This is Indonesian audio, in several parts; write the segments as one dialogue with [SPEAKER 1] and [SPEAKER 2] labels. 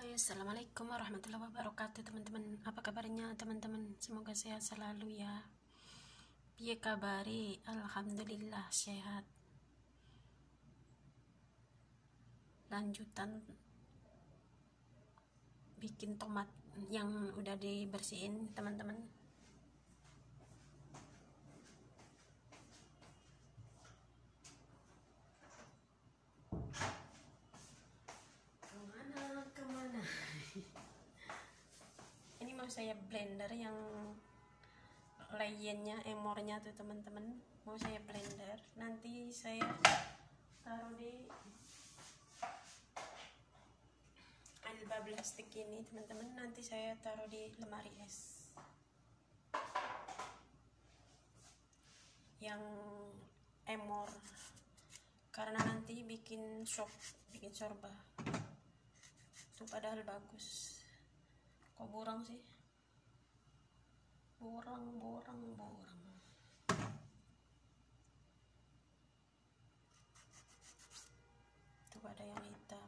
[SPEAKER 1] Hai, assalamualaikum warahmatullahi wabarakatuh teman-teman. Apa kabarnya teman-teman? Semoga sehat selalu ya. Piye kabari? Alhamdulillah sehat. Lanjutan bikin tomat yang udah dibersihin teman-teman. Kemana? Ini mau saya blender yang lainnya, emornya tuh teman-teman. Mau saya blender. Nanti saya taruh di alba plastik ini teman-teman. Nanti saya taruh di lemari es yang emor, karena nanti bikin sorba itu padahal bagus. Kok borang sih? Borang tuh ada yang hitam.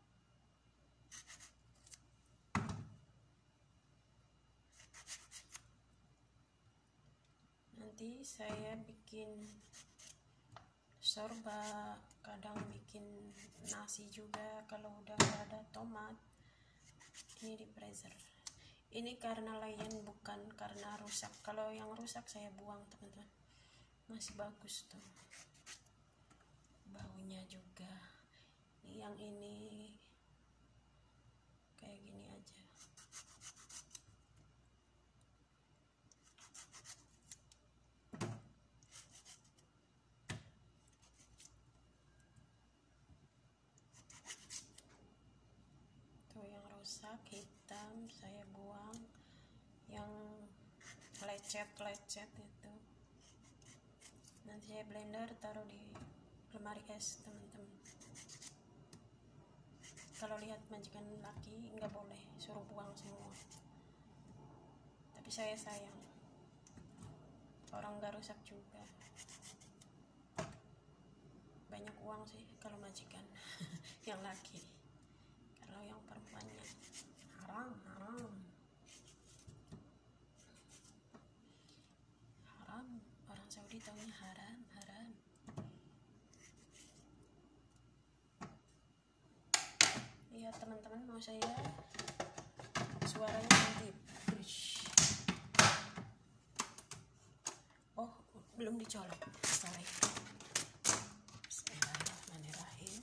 [SPEAKER 1] Nanti saya bikin sorba, kadang bikin nasi juga kalau udah ada tomat. Ini di freezer. Ini karena layan, bukan karena rusak. Kalau yang rusak saya buang teman-teman. Masih bagus tuh, baunya juga. Yang ini kayak gini aja. Tuh yang rusak hitam saya buang. Yang lecet itu nanti saya blender, taruh di lemari es teman-teman. Kalau lihat majikan laki nggak boleh, suruh buang semua. Tapi saya sayang, orang nggak rusak juga. Banyak uang sih kalau majikan yang laki. Kalau yang perempuannya haram. Orang Saudi taunya haram. Iya teman-teman, mau saya suaranya nanti. Oh, belum dicolok, sorry. Bismillahirrahmanirrahim.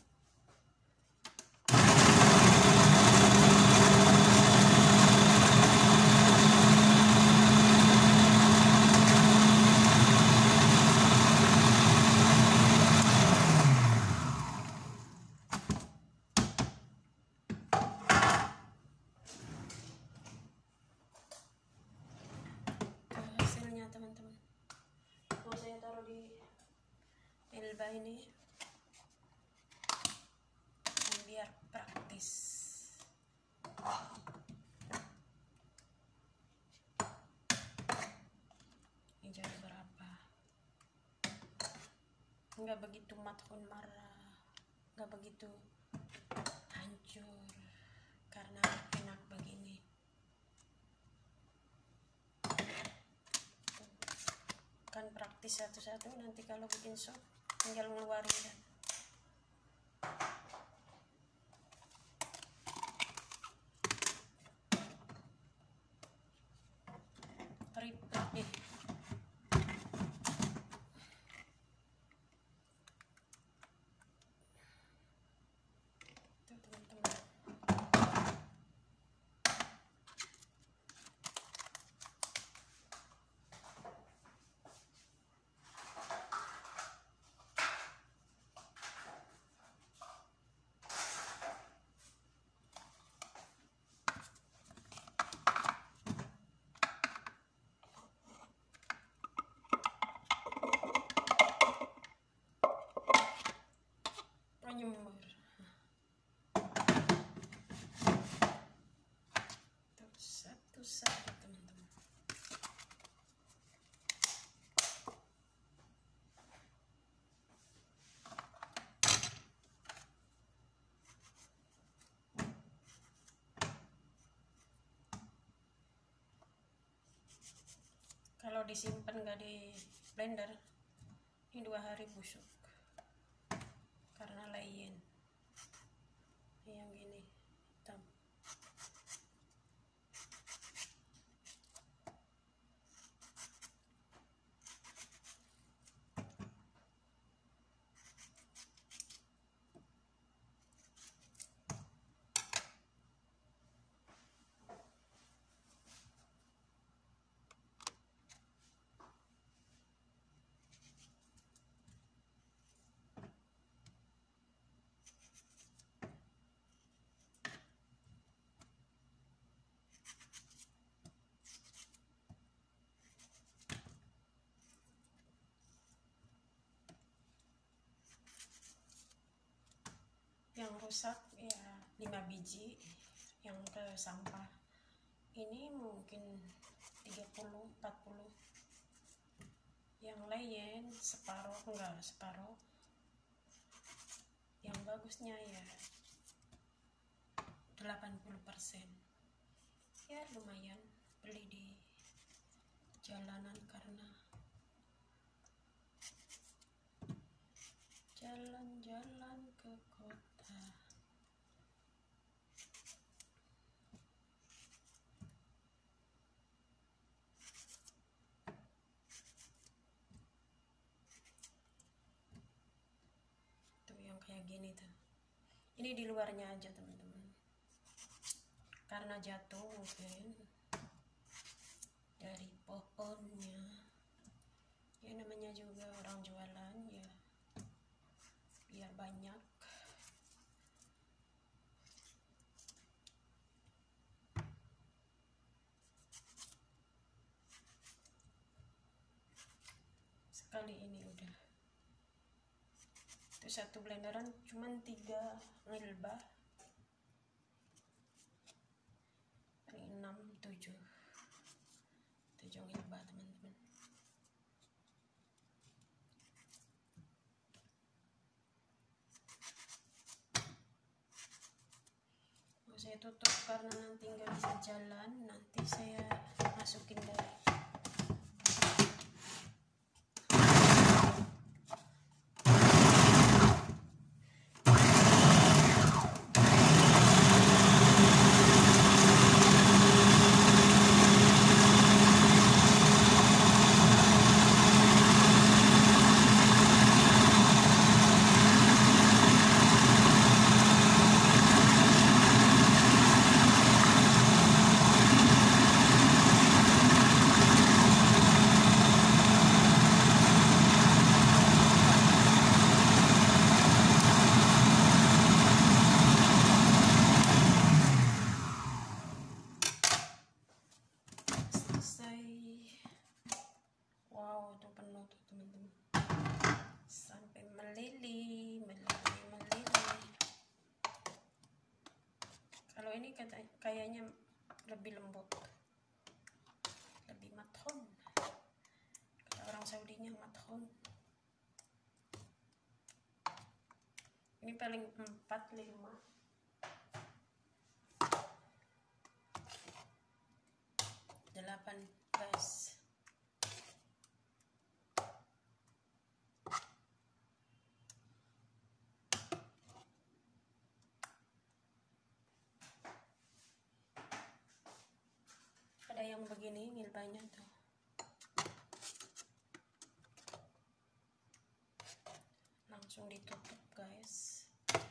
[SPEAKER 1] Hasilnya teman-teman, mau saya taruh di elba ini biar praktis. Ini jadi berapa? Nggak begitu mathun marah, nggak begitu hancur, karena enak begini. Kan praktis satu-satu, nanti kalau bikin sop tinggal ngeluarin kan. Ribet tuh teman-teman. Kalau disimpan nggak di blender, ini 2 hari busuk karena layin yang gini hitam. Yang rusak ya 5 biji yang ke sampah. Ini mungkin 30-40. Yang lain separuh, enggak separuh. Yang bagusnya ya 80%. Ya lumayan, beli di jalanan karena jalan-jalan ke kota. Tuh yang kayak gini tuh. Ini di luarnya aja teman-teman. Karena jatuh mungkin dari pohonnya. Ya namanya juga orang jualan ya, biar banyak. Sekali ini udah. Itu satu blenderan cuman 3 ngilbah. 6, 7 ngilbah teman-teman. Mau saya tutup karena nanti nggak bisa jalan. Nanti saya masukin dari sampai melili. Kalau ini kayaknya lebih lembut, lebih mathon. Kata orang Saudinya mathon. Ini paling 4, 5. 18. Ada yang begini ngilbahnya tuh. Langsung ditutup guys.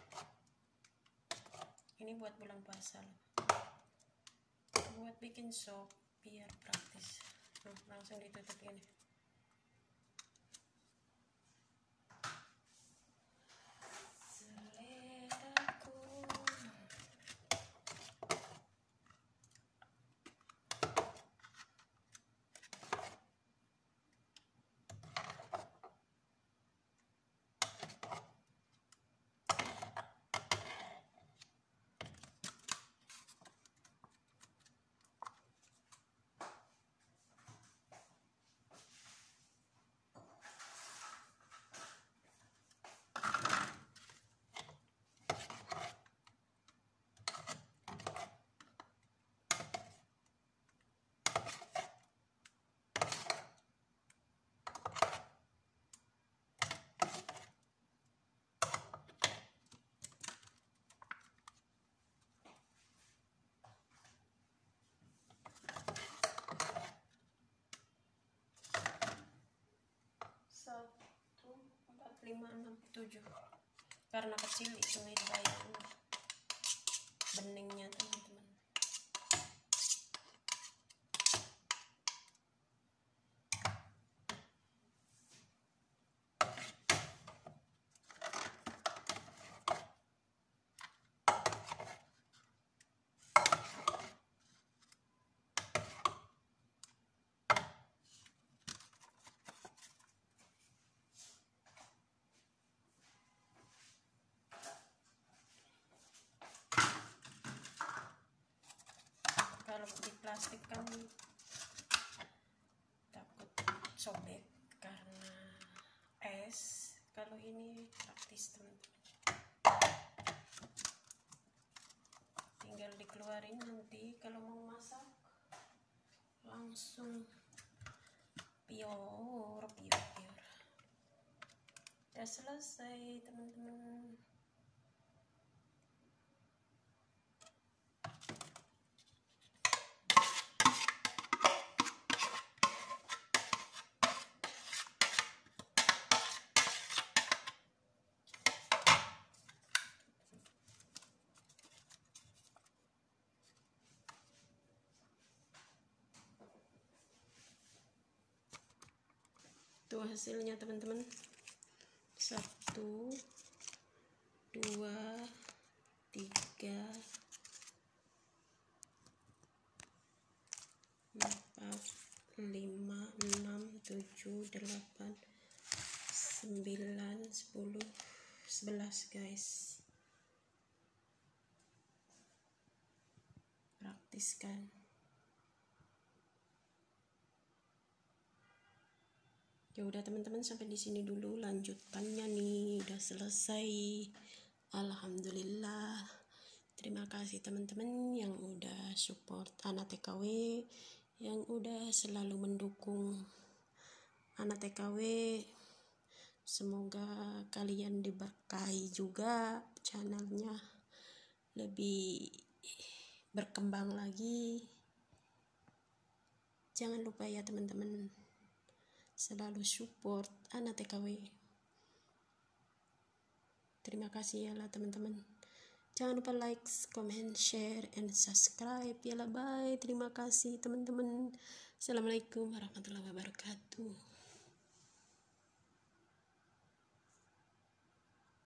[SPEAKER 1] Ini buat bulan puasa loh. Buat bikin sop biar praktis. Langsung ditutup ini. 5, 6, 7 karena kecil itu bayang beningnya teman-teman. Kalau di plastik kan takut sobek karena es. Kalau ini praktis teman-teman, tinggal dikeluarin nanti kalau mau masak langsung pior. Udah selesai teman-teman. Itu hasilnya teman-teman. 1, 2, 3, 4, 5, 6, 7, 8, 9, 10, 11 guys. Praktis kan? Ya udah teman-teman, sampai di sini dulu lanjutannya nih, udah selesai. Alhamdulillah. Terima kasih teman-teman yang udah support anak TKW, yang udah selalu mendukung anak TKW. Semoga kalian diberkahi juga, channelnya lebih berkembang lagi. Jangan lupa ya teman-teman, selalu support anak TKW. Terima kasih ya lah teman-teman. Jangan lupa like, comment, share, and subscribe ya lah. Bye. Terima kasih teman-teman. Assalamualaikum warahmatullahi wabarakatuh.